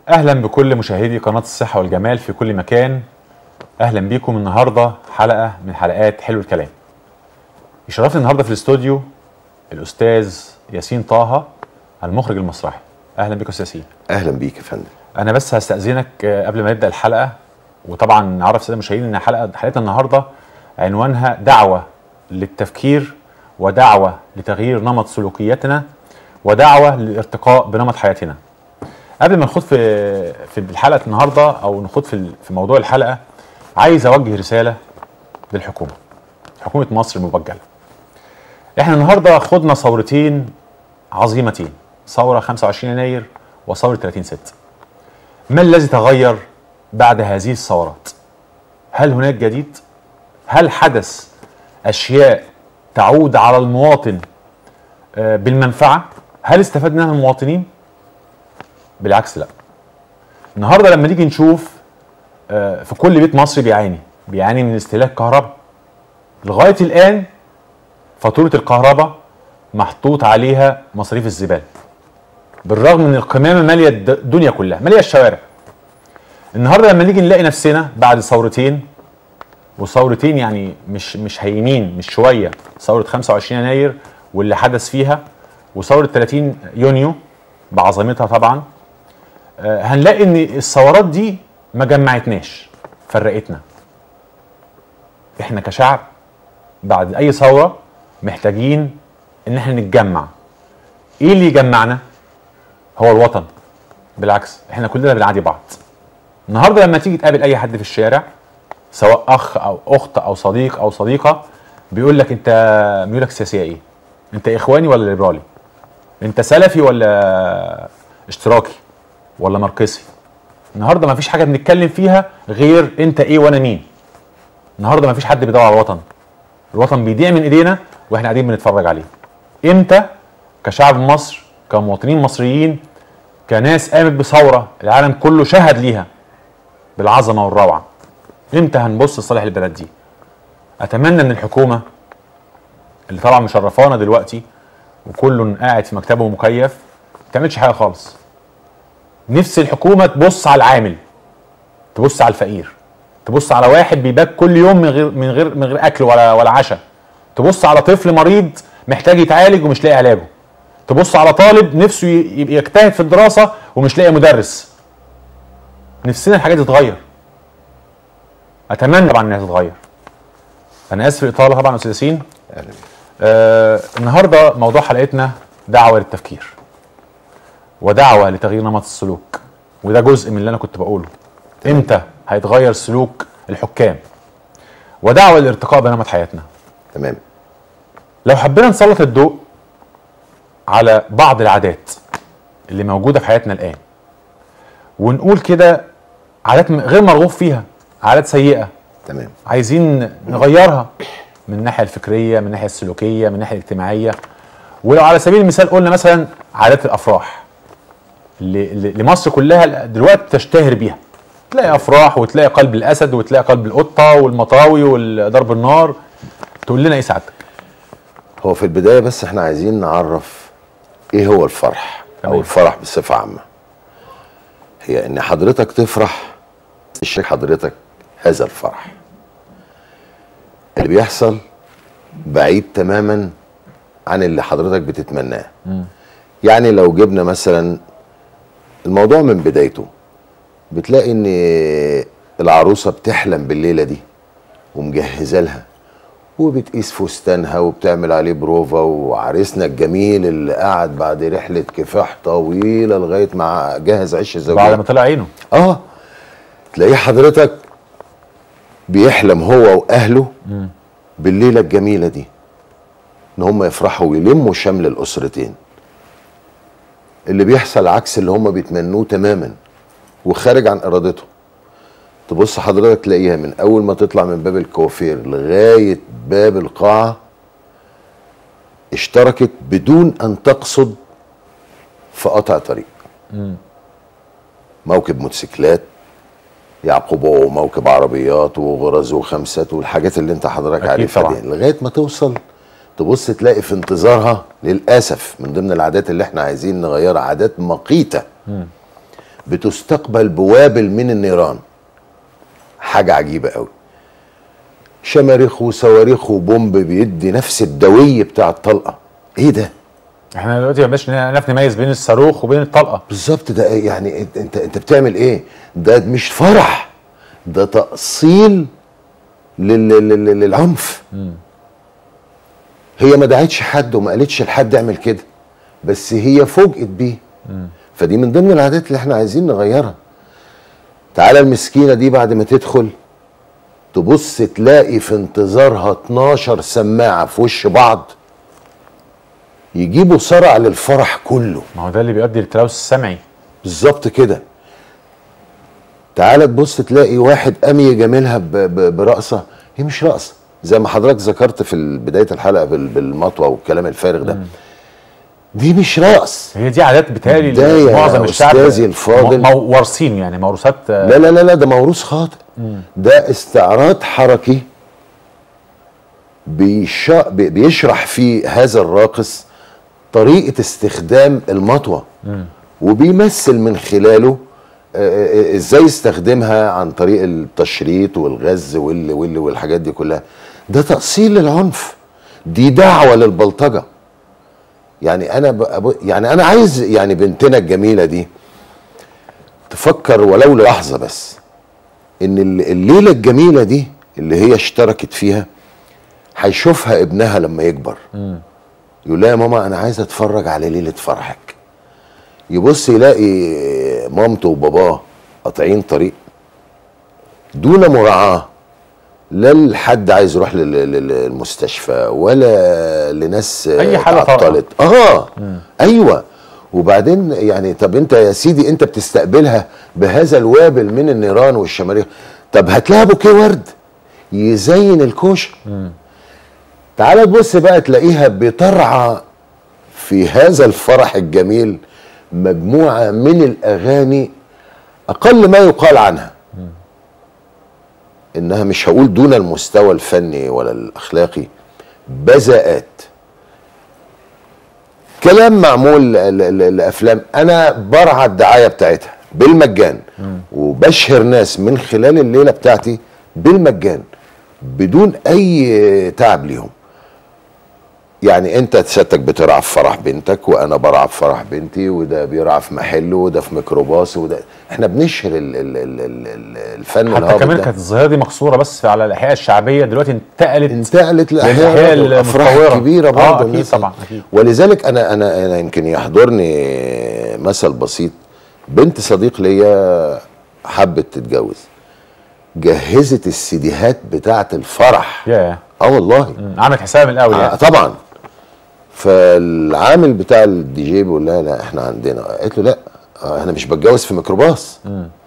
اهلا بكل مشاهدي قناة الصحة والجمال في كل مكان. اهلا بيكم النهاردة حلقة من حلقات حلو الكلام. يشرفني النهاردة في الاستوديو الاستاذ ياسين طه المخرج المسرحي. اهلا بك يا استاذ ياسين. اهلا بيك يا فندم. انا بس هستأذنك قبل ما نبدأ الحلقة، وطبعا نعرف السادة المشاهدين ان حلقتنا النهاردة عنوانها دعوة للتفكير ودعوة لتغيير نمط سلوكياتنا ودعوة للارتقاء بنمط حياتنا. قبل ما نخوض في الحلقه النهارده او نخوض في موضوع الحلقه، عايز اوجه رساله للحكومه، حكومه مصر المبجله. احنا النهارده خضنا ثورتين عظيمتين، ثوره 25 يناير وثوره 30/6. ما الذي تغير بعد هذه الثورات؟ هل هناك جديد؟ هل حدث اشياء تعود على المواطن بالمنفعه؟ هل استفاد منها المواطنين؟ بالعكس لا. النهارده لما نيجي نشوف في كل بيت مصري بيعاني من استهلاك كهرباء. لغايه الان فاتوره الكهرباء محطوط عليها مصاريف الزباله، بالرغم من القمامه ماليه الدنيا كلها، ماليه الشوارع. النهارده لما نيجي نلاقي نفسنا بعد ثورتين، وثورتين يعني مش هينين، مش شويه، ثوره 25 يناير واللي حدث فيها، وثوره 30 يونيو بعظمتها طبعا، هنلاقي ان الثورات دي ما جمعتناش، فرقتنا. احنا كشعب بعد اي ثوره محتاجين ان احنا نتجمع. ايه اللي يجمعنا؟ هو الوطن. بالعكس احنا كلنا بنعادي بعض. النهارده لما تيجي تقابل اي حد في الشارع، سواء اخ او اخت او صديق او صديقه، بيقول لك انت ميولك السياسيه ايه؟ انت اخواني ولا ليبرالي؟ انت سلفي ولا اشتراكي ولا ماركسي؟ النهارده ما فيش حاجه بنتكلم فيها غير انت ايه وانا مين. النهارده ما فيش حد بيدور على الوطن. الوطن بيضيع من ايدينا واحنا قاعدين بنتفرج عليه. امتى كشعب مصر، كمواطنين مصريين، كناس قامت بثوره العالم كله شهد ليها بالعظمه والروعه، امتى هنبص لصالح البلد دي؟ اتمنى ان الحكومه اللي طبعا مشرفانا دلوقتي وكل قاعد في مكتبه مكيف ما تعملش حاجه خالص. نفس الحكومه تبص على العامل، تبص على الفقير، تبص على واحد بيبات كل يوم من غير اكل ولا عشاء، تبص على طفل مريض محتاج يتعالج ومش لاقي علاجه، تبص على طالب نفسه يجتهد في الدراسه ومش لاقي مدرس. نفسنا الحاجات دي تتغير. اتمنى طبعا انها تتغير. انا اسف الاطاله طبعا يا استاذ ياسين. النهارده موضوع حلقتنا دعوه للتفكير ودعوه لتغيير نمط السلوك، وده جزء من اللي انا كنت بقوله. امتى هيتغير سلوك الحكام؟ ودعوه للارتقاء بنمط حياتنا. تمام. لو حبينا نسلط الضوء على بعض العادات اللي موجوده في حياتنا الان، ونقول كده عادات غير مرغوب فيها، عادات سيئه، تمام، عايزين نغيرها من الناحيه الفكريه، من الناحيه السلوكيه، من الناحيه الاجتماعيه. ولو على سبيل المثال قلنا مثلا عادات الافراح اللي مصر كلها دلوقتي تشتهر بيها، تلاقي افراح وتلاقي قلب الاسد وتلاقي قلب القطه والمطاوي وضرب النار. تقول لنا ايه سعادتك؟ هو في البدايه بس احنا عايزين نعرف ايه هو الفرح. تمام. او الفرح بصفه عامه هي ان حضرتك تفرح، تشارك حضرتك هذا الفرح. اللي بيحصل بعيد تماما عن اللي حضرتك بتتمناه. يعني لو جبنا مثلا الموضوع من بدايته، بتلاقي ان العروسه بتحلم بالليله دي ومجهزه لها وبتقيس فستانها وبتعمل عليه بروفا، وعريسنا الجميل اللي قعد بعد رحله كفاح طويله لغايه ما جهز عش الزوجيه بعد ما طلع عينه. تلاقيه حضرتك بيحلم هو واهله بالليله الجميله دي، ان هم يفرحوا ويلموا شمل الاسرتين. اللي بيحصل عكس اللي هم بيتمنوه تماما وخارج عن ارادتهم. تبص حضرتك تلاقيها من اول ما تطلع من باب الكوافير لغايه باب القاعه اشتركت بدون ان تقصد في قطع طريق. موكب موتوسيكلات يعقبه موكب عربيات وغرز وخمسات والحاجات اللي انت حضرتك عارفها دي، لغايه ما توصل تبص تلاقي في انتظارها للاسف من ضمن العادات اللي احنا عايزين نغيرها، عادات مقيته بتستقبل بوابل من النيران. حاجه عجيبه قوي. شماريخ وصواريخ وبومب بيدي نفس الدوي بتاع الطلقه. ايه ده؟ احنا دلوقتي ما بقاش نعرف نميز بين الصاروخ وبين الطلقه. بالظبط. ده يعني انت بتعمل ايه؟ ده مش فرح، ده تأصيل للعنف. هي ما دعتش حد وما قالتش لحد اعمل كده، بس هي فوجئت بيه. فدي من ضمن العادات اللي احنا عايزين نغيرها. تعالى المسكينه دي بعد ما تدخل تبص تلاقي في انتظارها 12 سماعه في وش بعض يجيبوا صرع للفرح كله. ما هو ده اللي بيؤدي للتلوث السمعي. بالظبط كده. تعالى تبص تلاقي واحد قام يجاملها برقصه، هي مش رقصه زي ما حضرتك ذكرت في بدايه الحلقه بالمطوه والكلام الفارغ ده. دي مش رقص. هي دي عادات بتالي معظم الشعب استاذي الفاضل وارثين، يعني موروثات. لا لا لا لا، ده موروث خاطئ. ده استعراض حركي بيشرح فيه هذا الراقص طريقه استخدام المطوه، وبيمثل من خلاله ازاي يستخدمها عن طريق التشريط والغز والحاجات دي كلها. ده تأصيل للعنف، دي دعوة للبلطجة. يعني انا عايز يعني بنتنا الجميلة دي تفكر ولو للحظة بس ان الليلة الجميلة دي اللي هي اشتركت فيها هيشوفها ابنها لما يكبر. يقول لها يا ماما انا عايز اتفرج على ليلة فرحك. يبص يلاقي مامته وباباه قاطعين طريق دون مراعاة لا لحد عايز يروح للمستشفى ولا لناس اي حاله تعطلت. ايوه. وبعدين يعني طب انت يا سيدي انت بتستقبلها بهذا الوابل من النيران والشماريخ، طب هات لها بوكيه ورد يزين الكوشه. تعال تبص بقى تلاقيها بترعى في هذا الفرح الجميل مجموعة من الأغاني أقل ما يقال عنها إنها مش هقول دون المستوى الفني ولا الأخلاقي، بذاءات، كلام معمول لأفلام. أنا برعى الدعاية بتاعتها بالمجان وبشهر ناس من خلال الليلة بتاعتي بالمجان بدون أي تعب ليهم. يعني انت سيادتك بترعى في فرح بنتك وانا برعى في فرح بنتي، وده بيرعى في محله وده في ميكروباص، وده احنا بنشهر الفن. حتى كمان كانت الظاهره دي مقصوره بس على الاحياء الشعبيه، دلوقتي انتقلت لاحياء الافراح كبيره برضه. اكيد طبعا اكيد. ولذلك انا يمكن يحضرني مثل بسيط. بنت صديق ليا حبت تتجوز، جهزت السيديهات بتاعه الفرح. والله عملت حساب من الاول يعني. طبعا. فالعامل بتاع الدي جي بيقول لها لا احنا عندنا، قالت له لا انا مش بتجوز في ميكروباص،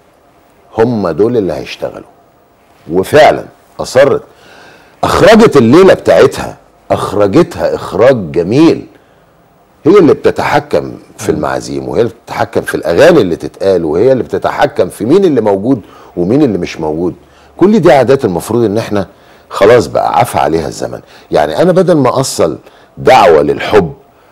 هم دول اللي هيشتغلوا. وفعلا اصرت، اخرجت الليله بتاعتها، اخرجتها اخراج جميل. هي اللي بتتحكم في المعازيم، وهي اللي بتتحكم في الاغاني اللي تتقال، وهي اللي بتتحكم في مين اللي موجود ومين اللي مش موجود. كل دي عادات المفروض ان احنا خلاص بقى عفى عليها الزمن. يعني انا بدل ما اصل دعوة للحب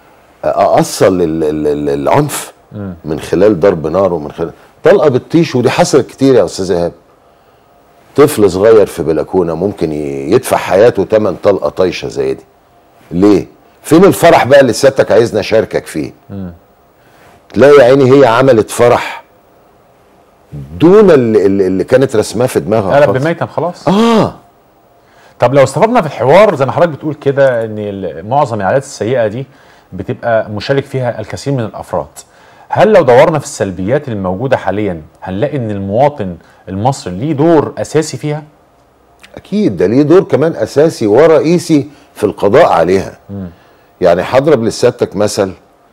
اصل للعنف من خلال ضرب نار ومن خلال طلقة بالطيش. ودي حصلت كتير يا استاذ ايهاب. طفل صغير في بلكونة ممكن يدفع حياته تمن طلقة طايشة زي دي. ليه؟ فين الفرح بقى اللي سيادتك عايزنا اشاركك فيه؟ تلاقي يا عيني هي عملت فرح دون اللي كانت رسماه في دماغها. قلب بميتم خلاص. طب لو استفدنا في الحوار زي ما حضرتك بتقول كده ان معظم العادات السيئه دي بتبقى مشارك فيها الكثير من الافراد، هل لو دورنا في السلبيات الموجوده حاليا هنلاقي ان المواطن المصري ليه دور اساسي فيها؟ اكيد ده ليه دور كمان اساسي ورئيسي في القضاء عليها. يعني هضرب لسيادتك مثل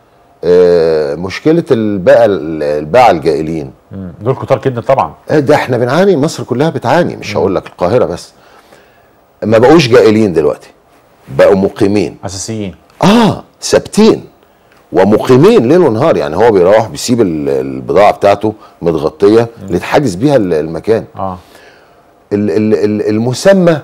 مشكله الباعة الجائلين. دول كتار جدا طبعا. ده احنا بنعاني، مصر كلها بتعاني، مش هقول لك القاهره بس. ما بقوش جائلين دلوقتي، بقوا مقيمين اساسيين. ثابتين ومقيمين ليل ونهار. يعني هو بيروح بيسيب البضاعه بتاعته متغطيه اللي اتحجز بيها المكان. المسمى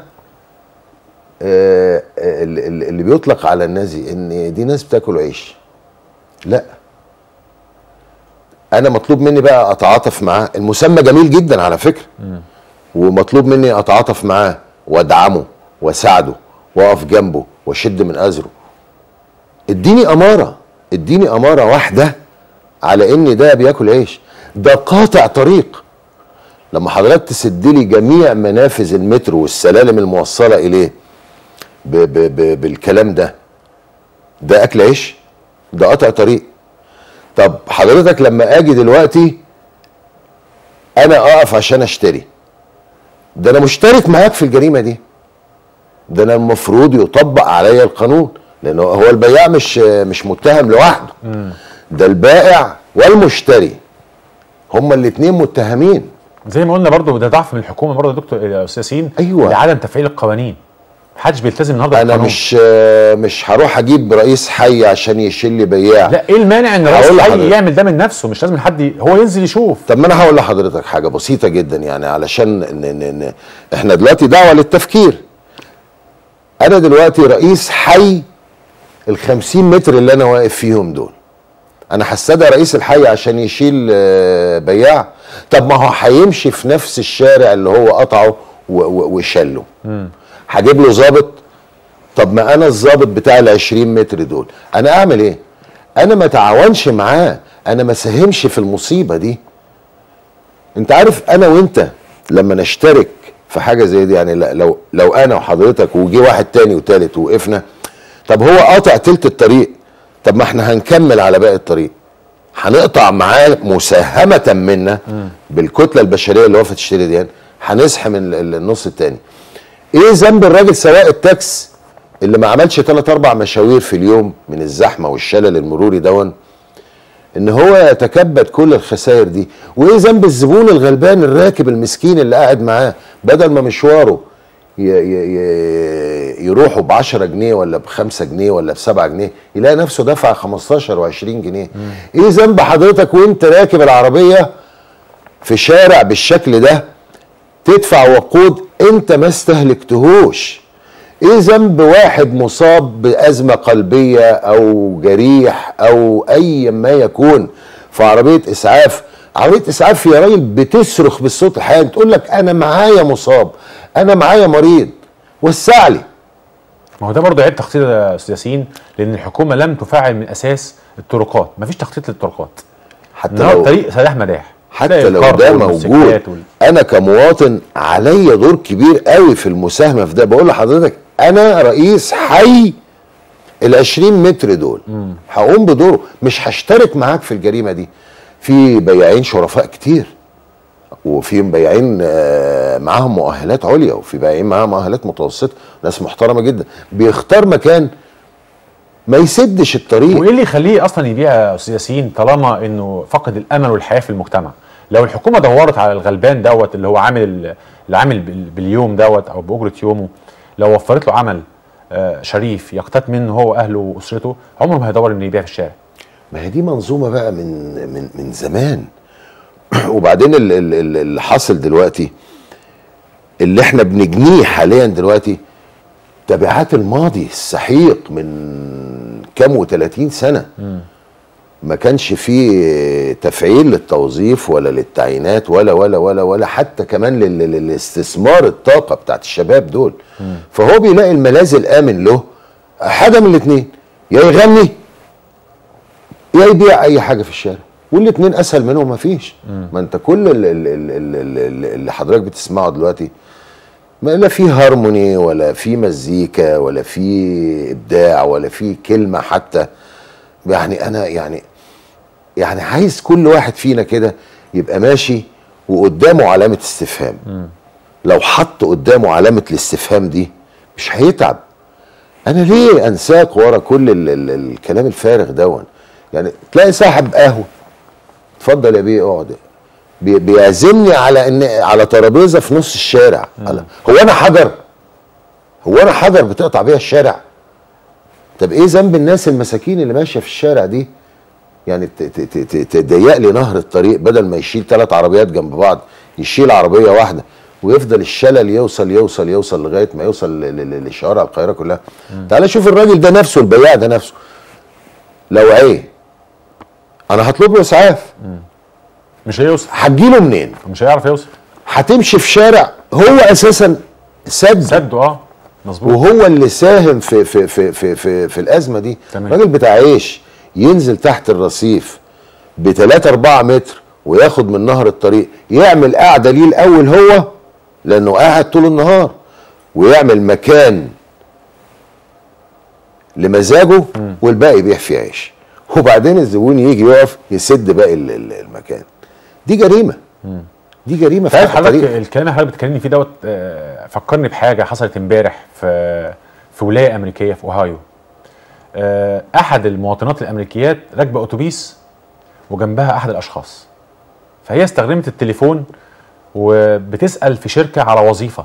اللي بيطلق على الناس ان دي ناس بتاكل عيش، لا، انا مطلوب مني بقى اتعاطف معاه. المسمى جميل جدا على فكره، ومطلوب مني اتعاطف معاه وادعمه واساعده واقف جنبه واشد من ازره. اديني اماره، اديني اماره واحده على ان ده بياكل عيش، ده قاطع طريق. لما حضرتك تسد لي جميع منافذ المترو والسلالم الموصله اليه بالكلام ده اكل عيش؟ ده قطع طريق. طب حضرتك لما اجي دلوقتي انا اقف عشان اشتري، ده انا مشترك معاك في الجريمه دي، ده انا المفروض يطبق عليا القانون، لانه هو البياع مش متهم لوحده، ده البائع والمشتري هما الاثنين متهمين. زي ما قلنا برضو ده ضعف من الحكومه برضو يا دكتور يا استاذ ياسين. ايوه، لعدم تفعيل القوانين، محدش بيلتزم النهارده انا مش هروح اجيب رئيس حي عشان يشيل لي بياع. لا، ايه المانع ان رئيس حي يعمل ده من نفسه؟ مش لازم حد هو ينزل يشوف. طب ما انا هقول لحضرتك حاجه بسيطه جدا، يعني علشان احنا دلوقتي دعوه للتفكير. انا دلوقتي رئيس حي ال50 متر اللي انا واقف فيهم دول، انا هستدعي رئيس الحي عشان يشيل بياع؟ طب ما هو هيمشي في نفس الشارع اللي هو قطعه وشله، هجيب له ظابط؟ طب ما انا الظابط بتاع ال20 متر دول انا اعمل ايه؟ انا ما تعاونش معاه، انا ما ساهمش في المصيبه دي. انت عارف انا وانت لما نشترك في حاجه زي دي، يعني لو انا وحضرتك وجي واحد تاني وتالت ووقفنا، طب هو قاطع تلت الطريق، طب ما احنا هنكمل على باقي الطريق، هنقطع معاه مساهمه منا بالكتله البشريه اللي واقفه تشتري دي، هنزحم النص التاني. ايه ذنب الراجل سواق التاكس اللي ما عملش 3-4 مشاوير في اليوم من الزحمه والشلل المروري دون ان هو يتكبد كل الخسائر دي؟ وايه ذنب الزبون الغلبان الراكب المسكين اللي قاعد معاه بدل ما مشواره يروحوا ب10 جنيه ولا ب5 جنيه ولا ب7 جنيه يلاقي نفسه دفع 15 و20 جنيه؟ ايه ذنب حضرتك وانت راكب العربيه في شارع بالشكل ده تدفع وقود انت ما استهلكتهوش؟ ايه ذنب واحد مصاب بأزمة قلبية او جريح او اي ما يكون في عربية اسعاف؟ عربية اسعاف يا راجل بتصرخ بالصوت الحاد تقول لك انا معايا مصاب، انا معايا مريض، وسع لي. ما هو ده برضه عيب تخطيط يا استاذ ياسين، لان الحكومه لم تفعل من اساس الطرقات، مفيش تخطيط للطرقات. حتى لو الطريق سلاح مداح، حتى لو ده موجود انا كمواطن عليا دور كبير قوي في المساهمه في ده. بقول لحضرتك انا رئيس حي ال20 متر دول، هقوم بدوره، مش هشترك معاك في الجريمه دي. في بياعين شرفاء كتير، وفي بياعين معاهم مؤهلات عليا، وفي بياعين معاهم مؤهلات متوسطه، ناس محترمه جدا، بيختار مكان ما يسدش الطريق. وايه اللي يخليه اصلا يبيع يا استاذ ياسين طالما انه فقد الامل والحياه في المجتمع؟ لو الحكومه دورت على الغلبان دوت اللي هو اللي عامل باليوم دوت او باجره يومه، لو وفرت له عمل شريف يقتات منه هو واهله واسرته، عمره ما هيدور انه يبيع في الشارع. ما هي دي منظومه بقى من زمان. وبعدين اللي حاصل دلوقتي اللي احنا بنجنيه حاليا دلوقتي تبعات الماضي السحيق من كام و30 سنه. ما كانش فيه تفعيل للتوظيف ولا للتعيينات ولا ولا ولا ولا حتى كمان للاستثمار الطاقه بتاعت الشباب دول. فهو بيلاقي الملاذ الامن له حاجه من الاثنين، يا يغني يا يبيع اي حاجه في الشارع، والاثنين اسهل منهم مفيش. ما انت كل اللي حضرتك بتسمعه دلوقتي ما لا في هارموني ولا في مزيكا ولا في ابداع ولا في كلمه حتى. يعني انا يعني عايز كل واحد فينا كده يبقى ماشي وقدامه علامه استفهام. لو حط قدامه علامه الاستفهام دي مش هيتعب. انا ليه انساق ورا كل الكلام الفارغ دون؟ يعني تلاقي صاحب قهوه اتفضل يا بيه اقعد، بيعزمني على ترابيزه في نص الشارع. هو انا حجر؟ هو انا حجر بتقطع بيها الشارع؟ طب ايه ذنب الناس المساكين اللي ماشيه في الشارع دي؟ يعني تضيق لي نهر الطريق بدل ما يشيل 3 عربيات جنب بعض يشيل عربيه واحده، ويفضل الشلل يوصل يوصل يوصل لغايه ما يوصل لشوارع القاهره كلها. تعال شوف الراجل ده نفسه، البياع ده نفسه، لو ايه انا هطلب له اسعاف مش هيوصل، هتجيله منين؟ مش هيعرف يوصل. هتمشي في شارع هو اساسا سده مظبوط. وهو اللي ساهم في الازمه دي. تمام. راجل بتاع عيش ينزل تحت الرصيف ب 3 4 متر وياخد من نهر الطريق، يعمل قاعده ليه الاول هو لانه قاعد طول النهار، ويعمل مكان لمزاجه والباقي يبيع فيه عيش، وبعدين الزبون يجي يقف يسد باقي المكان. دي جريمه. دي جريمه في حضرتك الكلام اللي حضرتك بتكلمني فيه دوت فكرني بحاجه حصلت امبارح في ولايه امريكيه في اوهايو. احد المواطنات الامريكيات راكبه اتوبيس وجنبها احد الاشخاص، فهي استخدمت التليفون وبتسال في شركه على وظيفه.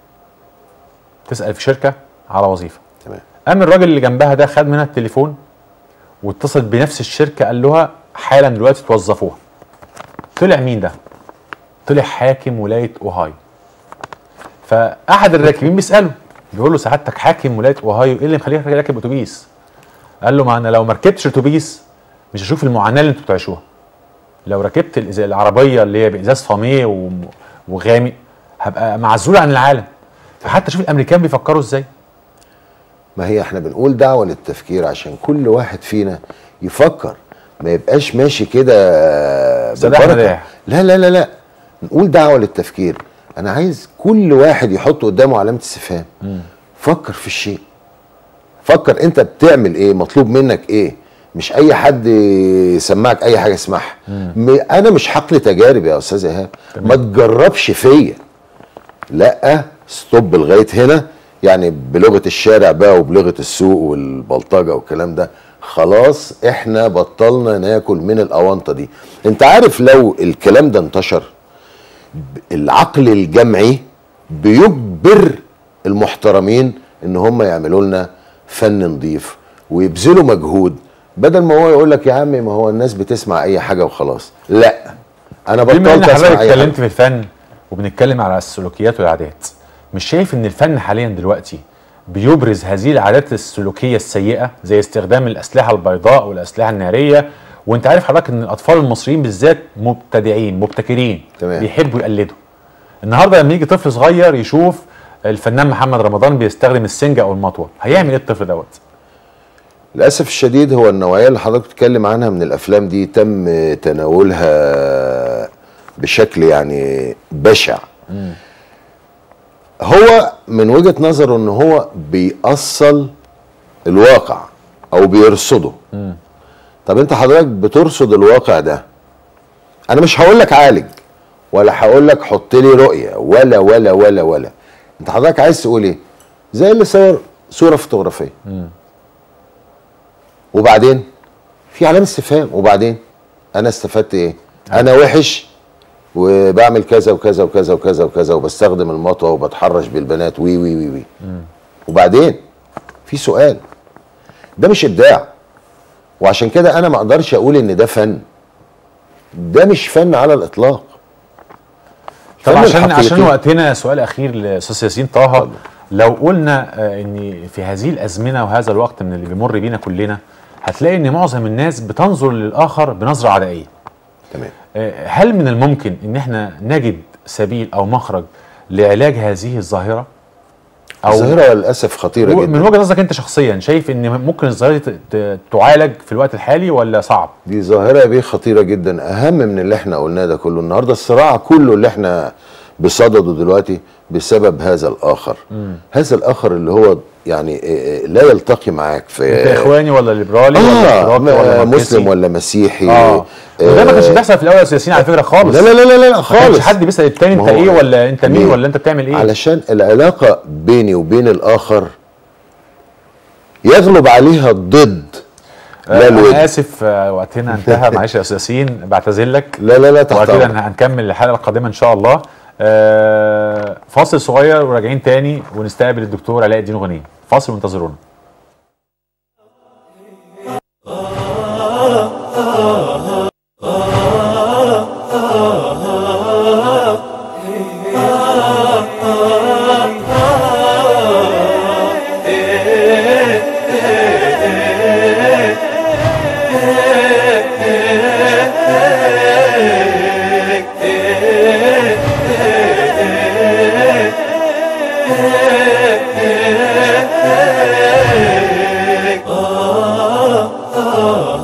تمام. قام الراجل اللي جنبها ده خد منها التليفون واتصل بنفس الشركه، قال لها حالا دلوقتي توظفوها. طلع مين ده؟ طلع حاكم ولايه اوهايو. فاحد الراكبين بيساله، بيقول له سعادتك حاكم ولايه اوهايو، ايه اللي مخليك راكب اتوبيس؟ قال له ما انا لو ما ركبتش اتوبيس مش هشوف المعاناه اللي انتوا بتعيشوها. لو ركبت العربيه اللي هي بازاز فاميه وغامق هبقى معزول عن العالم. فحتى شوف الامريكان بيفكروا ازاي. ما هي احنا بنقول دعوه للتفكير عشان كل واحد فينا يفكر، ما يبقاش ماشي كده بالبركه. لا لا لا لا، نقول دعوه للتفكير. انا عايز كل واحد يحط قدامه علامه استفهام. فكر في الشيء، فكر انت بتعمل ايه، مطلوب منك ايه، مش اي حد يسمعك اي حاجه اسمعها. انا مش حقل تجارب يا استاذ ايهاب، ما تجربش فيا. لا، ستوب لغايه هنا، يعني بلغه الشارع بقى وبلغه السوق والبلطجه والكلام ده. خلاص احنا بطلنا ناكل من الاونطه دي. انت عارف لو الكلام ده انتشر، العقل الجمعي بيجبر المحترمين ان هم يعملوا لنا فن نظيف ويبذلوا مجهود، بدل ما هو يقول لك يا عمي ما هو الناس بتسمع اي حاجه وخلاص. لا، انا بطلت اسمع اي حاجه. حضرتك اتكلمت في الفن وبنتكلم على السلوكيات والعادات، مش شايف ان الفن حاليا دلوقتي بيبرز هذه العادات السلوكيه السيئه زي استخدام الاسلحه البيضاء والاسلحه الناريه؟ وانت عارف حضرتك ان الاطفال المصريين بالذات مبتدعين مبتكرين. تمام. بيحبوا يقلدوا. النهارده لما يجي طفل صغير يشوف الفنان محمد رمضان بيستخدم السنجه او المطوه، هيعمل ايه الطفل دوت؟ للاسف الشديد هو النوعيه اللي حضرتك بتتكلم عنها من الافلام دي تم تناولها بشكل يعني بشع. هو من وجهه نظره ان هو بيأصل الواقع او بيرصده. طب انت حضرتك بترصد الواقع ده، انا مش هقول لك عالج ولا هقول لك حط لي رؤيه ولا ولا ولا ولا. انت حضرتك عايز تقول ايه؟ زي اللي صور صوره فوتوغرافيه وبعدين في علامه استفهام، وبعدين انا استفدت ايه؟ انا وحش وبعمل كذا وكذا وكذا وكذا وكذا وبستخدم المطوه وبتحرش بالبنات وي وي وي وي. وبعدين في سؤال، ده مش ابداع، وعشان كده انا ما اقدرش اقول ان ده فن. ده مش فن على الاطلاق. طب عشان وقتنا، سؤال اخير لاستاذ ياسين طه. لو قلنا ان في هذه الازمنه وهذا الوقت من اللي بيمر بينا كلنا، هتلاقي ان معظم الناس بتنظر للاخر بنظره عدائيه. تمام. هل من الممكن ان احنا نجد سبيل او مخرج لعلاج هذه الظاهره؟ الظاهره للاسف خطيره جدا. من وجهه نظرك انت شخصيا شايف ان ممكن الظاهره دي تعالج في الوقت الحالي ولا صعب؟ دي ظاهره خطيره جدا، اهم من اللي احنا قلناه ده كله. النهارده الصراع كله اللي احنا بصدده دلوقتي بسبب هذا الاخر. هذا الاخر اللي هو يعني لا يلتقي معاك في انت اخواني ولا ليبرالي ولا مسلم ولا مسيحي. وده ما كانش بيحصل في الاول يا سياسيين على فكره خالص. لا لا لا لا خالص. ما كانش حد بيسال التاني انت ايه ولا انت مين ولا انت بتعمل ايه. علشان العلاقه بيني وبين الاخر يغلب عليها الضد. انا اسف وقتنا انتهى. معلش يا استاذ ياسين، بعتذر لك. لا لا لا، تحت امرك. هنكمل الحلقه القادمه ان شاء الله. فاصل صغير وراجعين تاني ونستقبل الدكتور علاء الدين غنيم. فاصل وانتظرونا.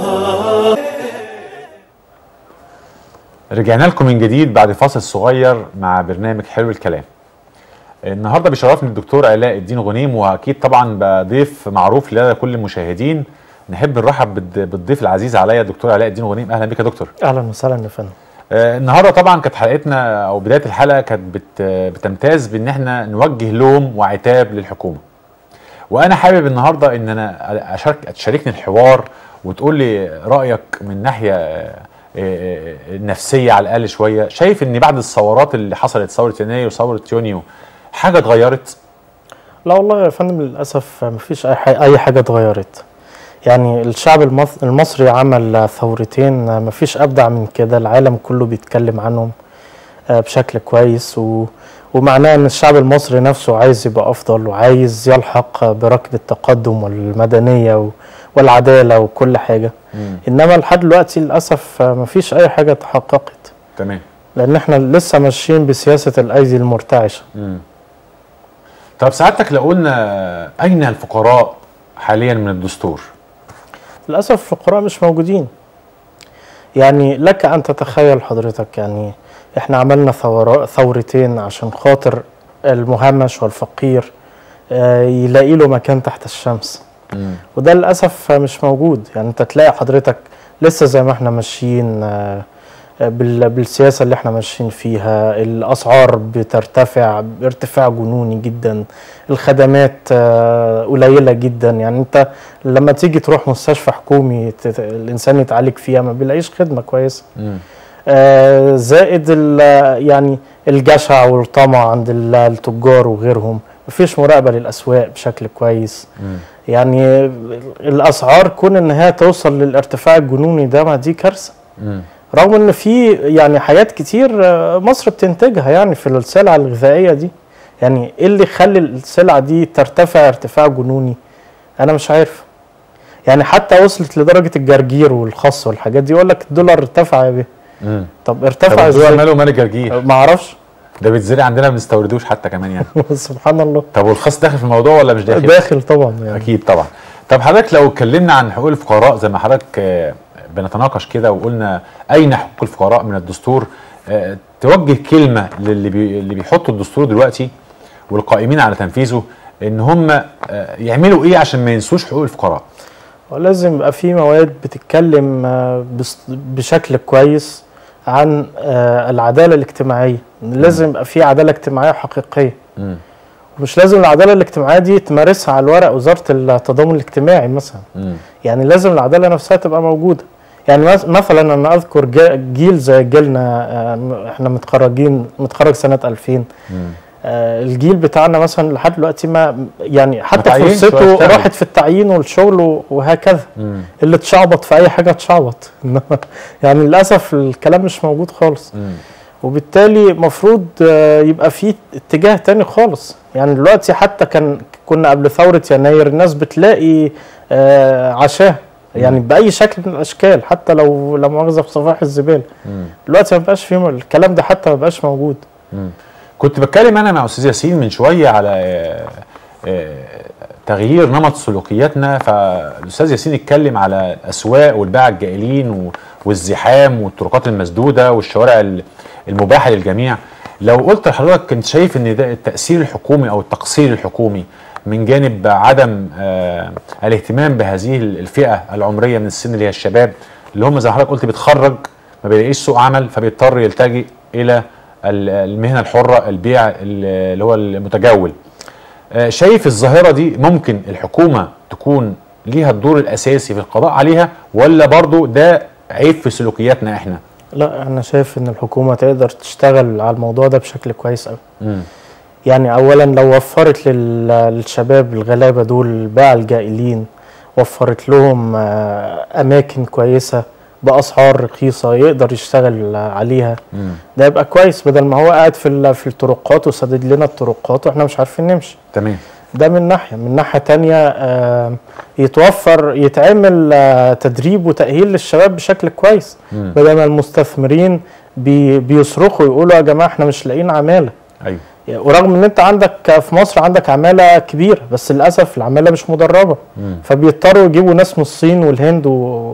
رجعنا لكم من جديد بعد فاصل صغير مع برنامج حلو الكلام. النهارده بيشرفني الدكتور علاء الدين غنيم، واكيد طبعا بضيف معروف لدى كل المشاهدين. نحب نرحب بالضيف العزيز عليا الدكتور علاء الدين غنيم. اهلا بك يا دكتور. اهلا وسهلا يا فندم. النهارده طبعا كانت حلقتنا او بدايه الحلقه كانت بتمتاز بان احنا نوجه لوم وعتاب للحكومه. وانا حابب النهارده ان انا تشاركني الحوار وتقول لي رايك من ناحيه النفسيه على الاقل شويه. شايف ان بعد الثورات اللي حصلت، ثوره يناير وثوره يونيو، حاجه اتغيرت؟ لا والله يا فندم، للاسف مفيش اي حاجه اتغيرت. يعني الشعب المصري عمل ثورتين مفيش ابدع من كده، العالم كله بيتكلم عنهم بشكل كويس، ومعناه ان الشعب المصري نفسه عايز يبقى افضل وعايز يلحق بركب التقدم والمدنيه والعداله وكل حاجه. انما لحد دلوقتي للاسف مفيش اي حاجه اتحققت. تمام. لان احنا لسه ماشيين بسياسه الايدي المرتعشه. طب سعادتك لو قلنا اين الفقراء حاليا من الدستور؟ للاسف الفقراء مش موجودين. يعني لك ان تتخيل حضرتك، يعني احنا عملنا ثورتين عشان خاطر المهمش والفقير يلاقي له مكان تحت الشمس. وده للاسف مش موجود. يعني انت تلاقي حضرتك لسه زي ما احنا ماشيين بالسياسه اللي احنا ماشيين فيها، الاسعار بترتفع ارتفاع جنوني جدا، الخدمات قليله جدا. يعني انت لما تيجي تروح مستشفى حكومي الانسان يتعالج فيها ما بيلاقيش خدمه كويسه. زائد يعني الجشع والطمع عند التجار وغيرهم، مفيش مراقبه للاسواق بشكل كويس. يعني الاسعار كون ان هي توصل للارتفاع الجنوني ده، ما دي كارثه. رغم ان في يعني حاجات كتير مصر بتنتجها يعني في السلع الغذائيه دي. يعني ايه اللي يخلي السلع دي ترتفع ارتفاع جنوني؟ انا مش عارف. يعني حتى وصلت لدرجه الجرجير والخس والحاجات دي، يقول لك الدولار ارتفع يا بيه. طب ارتفع ازاي؟ ماله مال الجرجير؟ ما اعرفش. ده بيتزرع عندنا ما بنستوردوش حتى كمان يعني. سبحان الله. طب والخس داخل في الموضوع ولا مش داخل؟ داخل طبعا يعني. اكيد طبعا. طب حضرتك لو اتكلمنا عن حقوق الفقراء زي ما حضرتك بنتناقش كده وقلنا اين حقوق الفقراء من الدستور، توجه كلمه اللي بيحطوا الدستور دلوقتي والقائمين على تنفيذه، ان هم يعملوا ايه عشان ما ينسوش حقوق الفقراء؟ ولازم يبقى في مواد بتتكلم بشكل كويس عن العداله الاجتماعيه. لازم يبقى في عداله اجتماعيه حقيقيه. ومش لازم العداله الاجتماعيه دي تمارسها على الورق وزاره التضامن الاجتماعي مثلا. يعني لازم العداله نفسها تبقى موجوده. يعني مثلا انا اذكر جيل زي جيلنا، احنا متخرج سنه 2000. الجيل بتاعنا مثلا لحد دلوقتي ما يعني حتى فرصته راحت في التعيين والشغل وهكذا. اللي اتشعبط في اي حاجه اتشعبط. يعني للاسف الكلام مش موجود خالص. وبالتالي مفروض يبقى في اتجاه تاني خالص. يعني دلوقتي حتى كنا قبل ثوره يناير الناس بتلاقي عشاء يعني باي شكل من الاشكال، حتى لو لا مؤاخذه في صفائح الزباله. دلوقتي ما بقاش فيه الكلام ده، حتى ما بقاش موجود. كنت بتكلم انا مع استاذ ياسين من شويه على تغيير نمط سلوكياتنا، فالاستاذ ياسين اتكلم على الاسواق والباعة الجائلين والزحام والطرقات المسدوده والشوارع المباحه للجميع. لو قلت لحضرتك كنت شايف ان ده التاثير الحكومي او التقصير الحكومي من جانب عدم الاهتمام بهذه الفئه العمريه من السن اللي هي الشباب، اللي هم زي ما حضرتك قلت بيتخرج ما بيلاقيش سوق عمل فبيضطر يلتجئ الى المهنه الحره، البيع اللي هو المتجول. شايف الظاهره دي ممكن الحكومه تكون ليها الدور الاساسي في القضاء عليها، ولا برضو ده عيب في سلوكياتنا احنا؟ لا، انا شايف ان الحكومه تقدر تشتغل على الموضوع ده بشكل كويس قوي. يعني اولا لو وفرت للشباب الغلابه دول باع الجائلين، وفرت لهم اماكن كويسه باسعار رخيصه يقدر يشتغل عليها، ده يبقى كويس، بدل ما هو قاعد في الطرقات وسدد لنا الطرقات واحنا مش عارفين نمشي. تمام. ده من ناحيه. من ناحيه تانية يتعمل تدريب وتاهيل للشباب بشكل كويس، بدل ما المستثمرين بيصرخوا يقولوا يا جماعه احنا مش لاقيين عماله. ايوه. ورغم ان انت عندك في مصر عندك عماله كبيره، بس للاسف العماله مش مدربه، فبيضطروا يجيبوا ناس من الصين والهند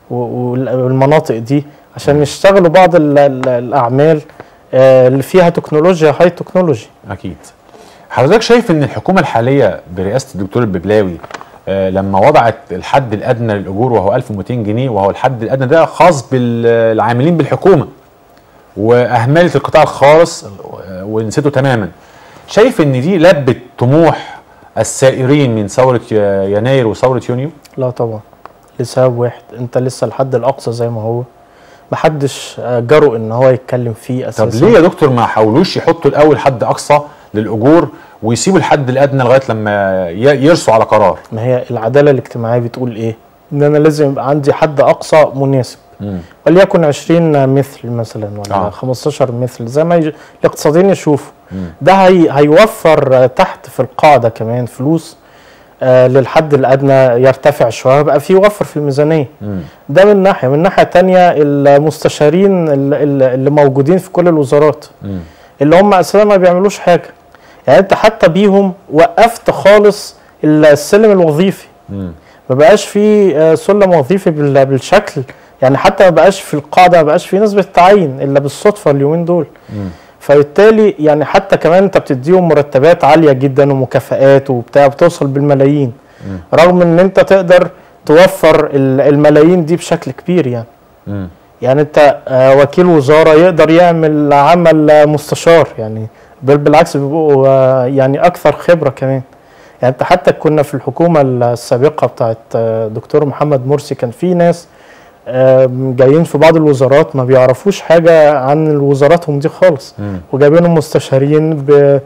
والمناطق دي عشان يشتغلوا بعض الاعمال اللي فيها تكنولوجيا، هاي تكنولوجي. اكيد. حضرتك شايف ان الحكومه الحاليه برئاسه الدكتور الببلاوي لما وضعت الحد الادنى للاجور وهو 1200 جنيه، وهو الحد الادنى ده خاص بالعاملين بالحكومه، واهملت القطاع الخاص ونسيته تماما، شايف ان دي لبت طموح السائرين من ثوره يناير وثوره يونيو؟ لا طبعا، لسبب واحد، انت لسه الحد الاقصى زي ما هو، محدش جرؤ ان هو يتكلم فيه اساسا. طب ليه يا دكتور ما حاولوش يحطوا الاول حد اقصى للاجور ويسيبوا الحد الادنى لغايه لما يرسوا على قرار؟ ما هي العداله الاجتماعيه بتقول ايه؟ ان انا لازم يبقى عندي حد اقصى مناسب، وليكن 20 مثل مثلا ولا 15 مثل زي ما الاقتصاديين يشوفوا. ده هيوفر تحت في القاعده كمان فلوس للحد الادنى يرتفع شويه، بقى في وفر في الميزانيه. ده من ناحيه. من ناحيه تانية المستشارين اللي موجودين في كل الوزارات اللي هم اساسا ما بيعملوش حاجه، يعني انت حتى بيهم وقفت خالص السلم الوظيفي. ما بقاش في سلم وظيفي بالشكل، يعني حتى ما بقاش في القاعده، ما بقاش في نسبه تعيين الا بالصدفه اليومين دول. فبالتالي يعني حتى كمان انت بتديهم مرتبات عاليه جدا ومكافآت وبتاع بتوصل بالملايين، رغم ان انت تقدر توفر الملايين دي بشكل كبير. يعني انت وكيل وزاره يقدر يعمل عمل مستشار، يعني بالعكس بيبقوا يعني اكثر خبره كمان. يعني انت حتى كنا في الحكومه السابقه بتاعت دكتور محمد مرسي كان في ناس جايين في بعض الوزارات ما بيعرفوش حاجه عن وزاراتهم دي خالص، وجايبينهم مستشارين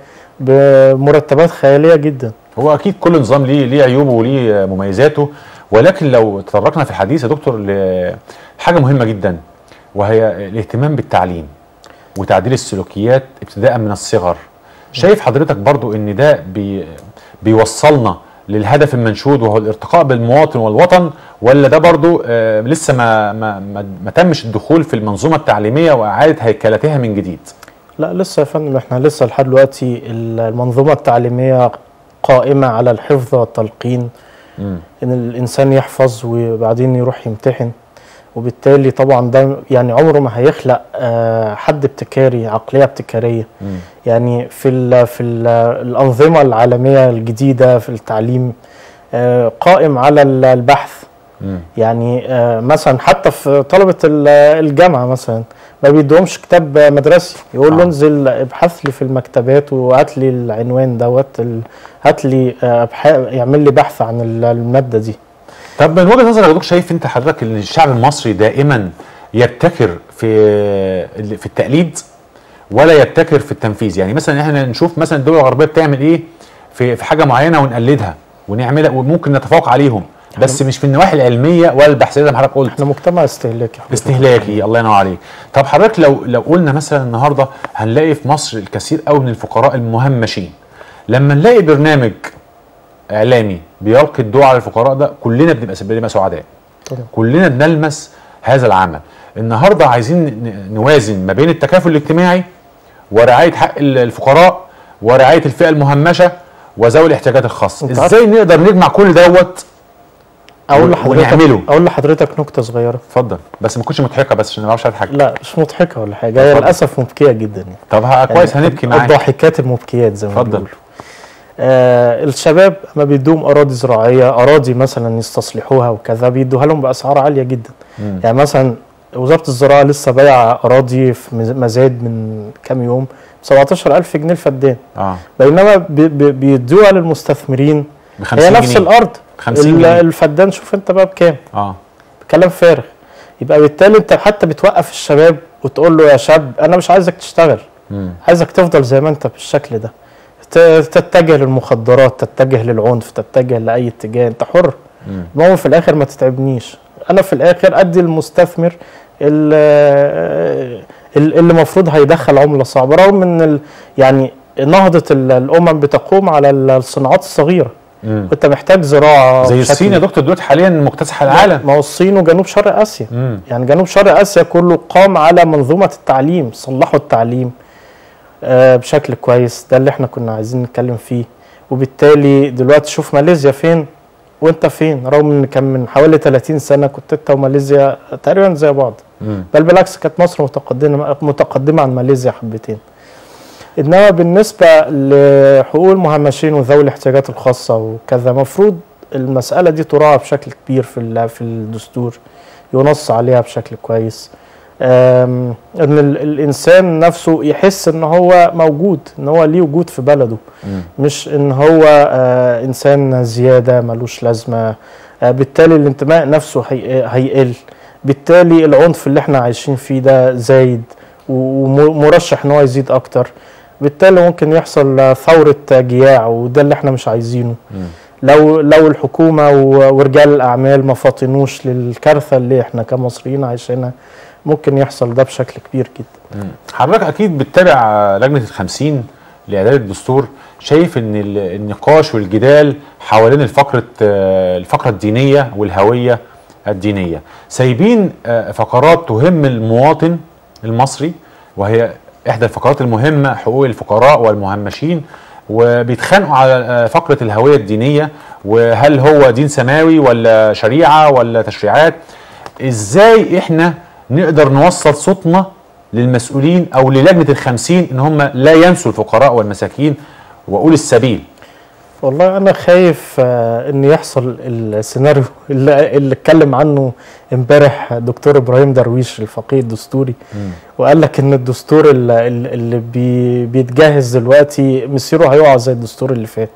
بمرتبات خياليه جدا. هو اكيد كل نظام ليه عيوبه وليه مميزاته، ولكن لو تطرقنا في الحديث يا دكتور لحاجه مهمه جدا، وهي الاهتمام بالتعليم وتعديل السلوكيات ابتداء من الصغر. شايف حضرتك برضو ان ده بيوصلنا للهدف المنشود وهو الارتقاء بالمواطن والوطن، ولا ده برضو لسه ما تمش الدخول في المنظومه التعليميه واعاده هيكلتها من جديد؟ لا لسه يا فندم، احنا لسه لحد دلوقتي المنظومه التعليميه قائمه على الحفظ والتلقين، ان الانسان يحفظ وبعدين يروح يمتحن، وبالتالي طبعا ده يعني عمره ما هيخلق حد ابتكاري، عقليه ابتكاريه. يعني في الانظمه العالميه الجديده في التعليم قائم على البحث. يعني مثلا حتى في طلبه الجامعه مثلا ما بيدوهمش كتاب مدرسي، يقول له انزل ابحث لي في المكتبات وهات لي العنوان دوت، هات لي يعمل لي بحث عن الماده دي. طب من وجهه نظرك يا دكتور، شايف انت حضرتك ان الشعب المصري دائما يبتكر في التقليد ولا يبتكر في التنفيذ؟ يعني مثلا احنا نشوف مثلا الدول الغربيه بتعمل ايه في حاجه معينه ونقلدها ونعملها وممكن نتفوق عليهم، بس مش في النواحي العلميه ولا البحثيه زي ما حضرتك قلت. احنا مجتمع استهلاكي. الله ينور عليك. طب حضرتك لو قلنا مثلا النهارده هنلاقي في مصر الكثير قوي من الفقراء المهمشين، لما نلاقي برنامج اعلامي بيلقي الضوء على الفقراء ده كلنا بنبقى سعداء. كلنا بنلمس هذا العمل. النهارده عايزين نوازن ما بين التكافل الاجتماعي ورعايه حق الفقراء ورعايه الفئه المهمشه وذوي الاحتياجات الخاصه. ازاي نقدر نجمع كل دوت ونعمله؟ اقول لحضرتك نكته صغيره. اتفضل، بس ما تكونش مضحكه، بس عشان ما اعرفش اضحك. لا مش مضحكه ولا حاجه، هي للاسف مبكيه جدا يعني. طب كويس، هنبكي معاك. الضاحكات المبكيات زي ما بيقولوا. الشباب ما بيدوهم اراضي زراعيه، اراضي مثلا يستصلحوها وكذا، بيدوها لهم باسعار عاليه جدا. يعني مثلا وزاره الزراعه لسه بايعه اراضي في مزاد من كام يوم ب 17,000 جنيه الفدان. بينما بيدوها للمستثمرين هي نفس الارض 50 جنيه الفدان. شوف انت بقى بكام. كلام فارغ. يبقى بالتالي انت حتى بتوقف الشباب وتقول له يا شاب انا مش عايزك تشتغل، عايزك تفضل زي ما انت بالشكل ده، تتجه للمخدرات، تتجه للعنف، تتجه لاي اتجاه، انت حر. المهم في الاخر ما تتعبنيش، انا في الاخر ادي المستثمر اللي المفروض هيدخل عمله صعبه، رغم ان يعني نهضه الامم بتقوم على الصناعات الصغيره. وانت محتاج زراعه زي الصين يا دكتور دلوقتي حاليا مكتسحه العالم. ما هو الصين وجنوب شرق اسيا. يعني جنوب شرق اسيا كله قام على منظومه التعليم، صلحوا التعليم بشكل كويس. ده اللي احنا كنا عايزين نتكلم فيه. وبالتالي دلوقتي شوف ماليزيا فين، وانت فين؟ رغم ان كان من حوالي 30 سنه كنت انت وماليزيا تقريبا زي بعض، بل بالعكس كانت مصر متقدمه عن ماليزيا حبتين. انما بالنسبه لحقوق المهمشين وذوي الاحتياجات الخاصه وكذا، مفروض المساله دي تراعى بشكل كبير في الدستور، ينص عليها بشكل كويس. ان الانسان نفسه يحس ان هو موجود، ان هو ليه وجود في بلده، مش ان هو انسان زياده ملوش لازمه. بالتالي الانتماء نفسه هيقل، بالتالي العنف اللي احنا عايشين فيه ده زايد ومرشح ان هو يزيد اكتر، بالتالي ممكن يحصل ثوره جياع، وده اللي احنا مش عايزينه. لو الحكومه ورجال الاعمال ما فاطنوش للكارثه اللي احنا كمصريين عايشينها، ممكن يحصل ده بشكل كبير جدا. حضرتك اكيد بتتابع لجنه ال50 لاعداد الدستور، شايف ان النقاش والجدال حوالين الفقره الدينيه والهويه الدينيه، سايبين فقرات تهم المواطن المصري، وهي احدى الفقرات المهمه حقوق الفقراء والمهمشين، وبيتخانقوا على فقره الهويه الدينيه، وهل هو دين سماوي ولا شريعه ولا تشريعات. ازاي احنا نقدر نوصل صوتنا للمسؤولين او للجنه ال50 ان هم لا ينسوا الفقراء والمساكين واولي السبيل؟ والله انا خايف ان يحصل السيناريو اللي اتكلم عنه امبارح دكتور ابراهيم درويش الفقيه الدستوري، وقال لك ان الدستور اللي بيتجهز دلوقتي مصيره هيقع زي الدستور اللي فات.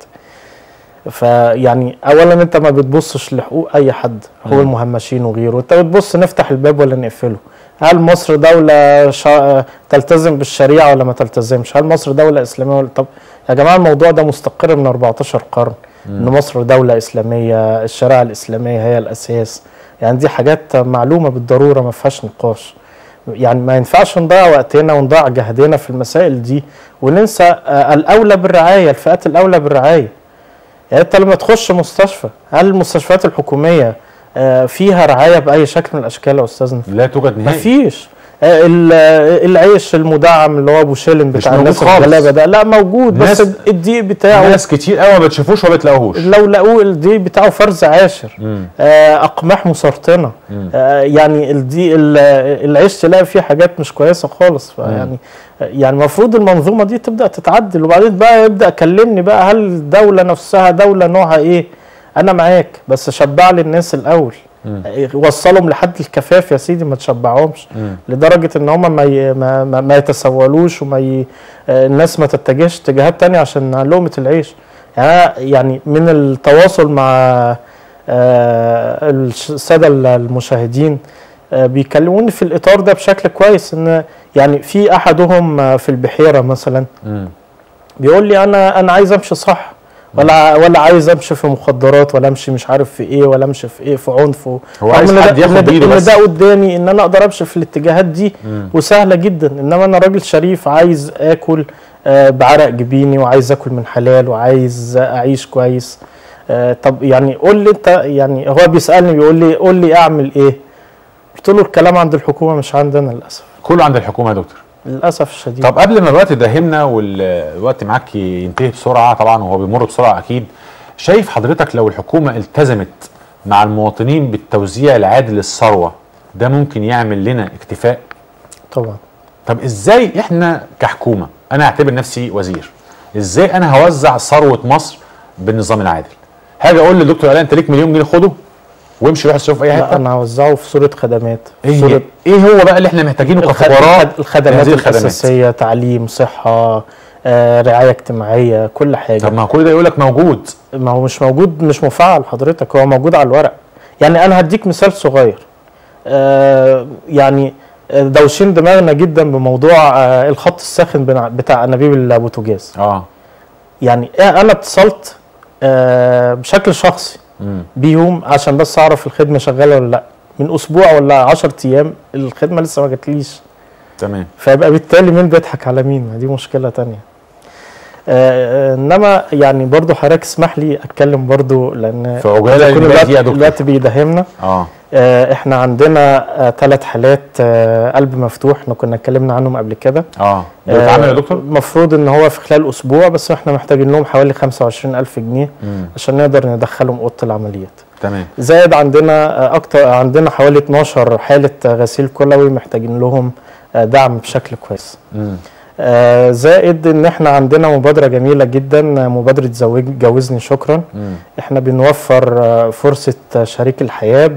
فيعني اولا انت ما بتبصش لحقوق اي حد، حقوق المهمشين وغيره، انت بتبص نفتح الباب ولا نقفله. هل مصر دولة تلتزم بالشريعة ولا ما تلتزمش؟ هل مصر دولة إسلامية ولا؟ طب يا جماعة الموضوع ده مستقر من 14 قرن، إن مصر دولة إسلامية، الشريعة الإسلامية هي الأساس. يعني دي حاجات معلومة بالضرورة ما فيهاش نقاش. يعني ما ينفعش نضيع وقتنا ونضيع جهدنا في المسائل دي وننسى الأولى بالرعاية، الفئات الأولى بالرعاية. يعني أنت لما تخش مستشفى، هل المستشفيات الحكومية فيها رعاية بأي شكل من الأشكال يا أستاذنا؟ لا توجد نهائي. مفيش. العيش المدعم اللي هو ابو شيلن بتاع الناس الغلابه ده لا موجود، بس الدقيق بتاعه ناس كتير قوي ما بتشوفوش وما بتلاقوهوش. لو لقوه الدقيق بتاعه فرز عاشر، اقماح مسرطنه، يعني الدقيق العيش تلاقي فيه حاجات مش كويسه خالص. فيعني المفروض المنظومه دي تبدا تتعدل، وبعدين بقى يبدا كلمني بقى هل الدوله نفسها دوله نوعها ايه؟ انا معاك، بس شبع لي الناس الاول، وصلهم لحد الكفاف يا سيدي، ما تشبعهمش لدرجه ان هم ما يتسولوش الناس ما تتجهش اتجاهات تانية عشان لقمه العيش. يعني من التواصل مع الساده المشاهدين بيكلموني في الاطار ده بشكل كويس، ان يعني في احدهم في البحيره مثلا بيقول لي انا عايز امشي صح، ولا عايز امشي في مخدرات، ولا امشي مش عارف في ايه، ولا امشي في ايه في عنف. هو عايز حد ياخد بايده بس. ده قدامي ان انا اقدر امشي في الاتجاهات دي وسهله جدا، انما انا راجل شريف عايز اكل بعرق جبيني، وعايز اكل من حلال، وعايز اعيش كويس. طب يعني قول لي انت، يعني هو بيسالني بيقول لي قول لي اعمل ايه؟ قلت له الكلام عند الحكومه مش عندنا للاسف. كله عند الحكومه يا دكتور للاسف الشديد. طب قبل ما الوقت يداهمنا والوقت معاك ينتهي بسرعه طبعا، وهو بيمر بسرعه اكيد، شايف حضرتك لو الحكومه التزمت مع المواطنين بالتوزيع العادل للثروه ده ممكن يعمل لنا اكتفاء؟ طبعا. طب ازاي احنا كحكومه، انا اعتبر نفسي وزير، ازاي انا هوزع ثروه مصر بالنظام العادل؟ هاجي اقول للدكتور علاء انت ليك مليون جنيه خده وامشي روح اصرف في اي حته؟ لا انا هوزعه في صوره خدمات. ايه هو بقى اللي احنا محتاجينه كخبراء؟ الخدمات الاساسيه، تعليم، صحه، رعايه اجتماعيه، كل حاجه. طب ما كل ده يقول لك موجود. ما هو مش موجود، مش مفعل حضرتك، هو موجود على الورق. يعني انا هديك مثال صغير، يعني دوشين دماغنا جدا بموضوع الخط الساخن بتاع انابيب البوتاجاز. يعني انا اتصلت بشكل شخصي بيهم عشان بس اعرف الخدمه شغاله ولا لا، من اسبوع ولا 10 ايام الخدمه لسه ما جاتليش. تمام. فيبقى بالتالي مين بيضحك على مين؟ ما دي مشكله تانية. انما يعني برضو حضرتك اسمح لي اتكلم برضو، لان في عجاله الوقت بيداهمنا. احنا عندنا 3 حالات قلب مفتوح، احنا كنا اتكلمنا عنهم قبل كده. دول اتعمل يا دكتور؟ المفروض ان هو في خلال اسبوع، بس احنا محتاجين لهم حوالي 25,000 جنيه عشان نقدر ندخلهم اوضه العمليات. تمام. زائد عندنا حوالي 12 حاله غسيل كلوي محتاجين لهم دعم بشكل كويس. زائد ان احنا عندنا مبادره جميله جدا، مبادره جوزني شكرا. احنا بنوفر فرصه شريك الحياه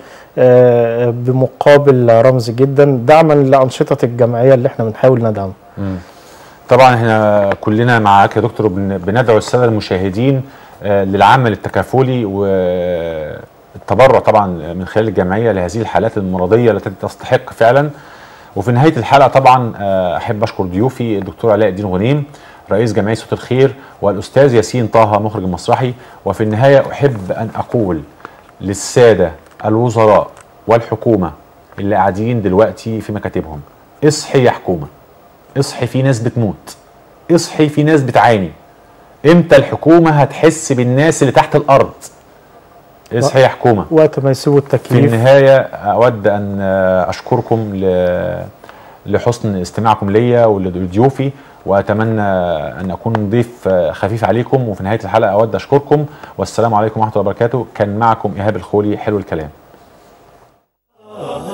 بمقابل رمزي جدا، دعما لانشطه الجمعيه اللي احنا بنحاول ندعمها. طبعا احنا كلنا معاك يا دكتور، بندعو الساده المشاهدين للعمل التكافلي والتبرع طبعا من خلال الجمعيه لهذه الحالات المرضيه التي تستحق فعلا. وفي نهايه الحلقه طبعا احب اشكر ضيوفي الدكتور علاء الدين غنيم رئيس جمعيه صوت الخير، والاستاذ ياسين طه مخرج مسرحي. وفي النهايه احب ان اقول للساده الوزراء والحكومه اللي قاعدين دلوقتي في مكاتبهم: اصحي يا حكومه، اصحي، في ناس بتموت، اصحي، في ناس بتعاني. امتى الحكومه هتحس بالناس اللي تحت الارض؟ اصحي يا حكومه. وقت ما يسيبوا التكييف. في النهايه اود ان اشكركم لحسن استماعكم ليا ولضيوفي، واتمنى ان اكون ضيف خفيف عليكم. وفي نهايه الحلقه اود اشكركم، والسلام عليكم ورحمه الله وبركاته. كان معكم ايهاب الخولي، حلو الكلام.